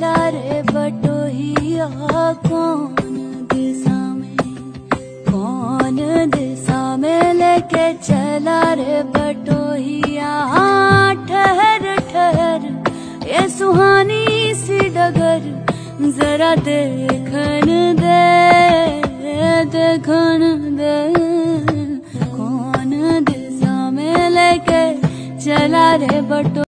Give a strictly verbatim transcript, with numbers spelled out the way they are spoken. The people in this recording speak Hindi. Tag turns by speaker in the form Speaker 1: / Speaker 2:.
Speaker 1: चला रे बटोहिया, कौन दिशा में कौन दिशा में लेके चला रे बटोहिया। हाँ ठहर ठहर ये सुहानी सी डगर, जरा देखन दे देखन दे, कौन दिशा में लेके चला रे बटो